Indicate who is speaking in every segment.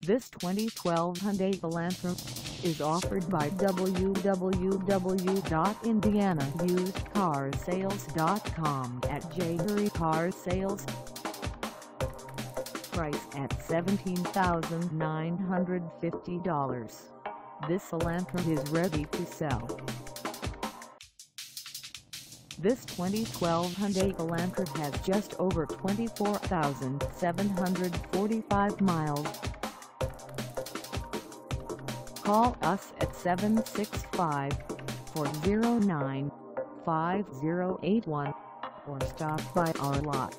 Speaker 1: This 2012 Hyundai Elantra is offered by www.indianausedcarsales.com at J-Hurry Car Sales. Price at $17,950. This Elantra is ready to sell. This 2012 Hyundai Elantra has just over 24,745 miles. Call us at 765-409-5081 or stop by our lot.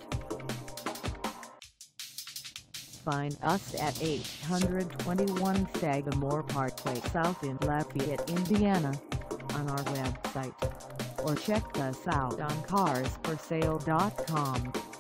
Speaker 1: Find us at 821 Sagamore Parkway South in Lafayette, Indiana, on our website, or check us out on carsforsale.com.